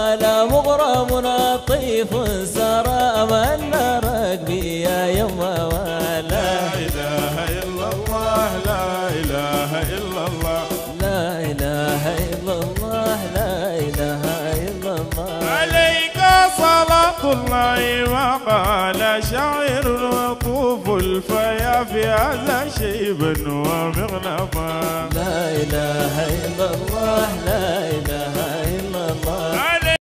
لا مغرم لطيف سرى من ركبي يا يما ولا إله إلا الله لا إله إلا الله لا إله إلا الله لا إله إلا الله عليك صلاة الله وقال شاعر وطوف الفيا في هذا شيبا ومغنما لا إله إلا الله لا إله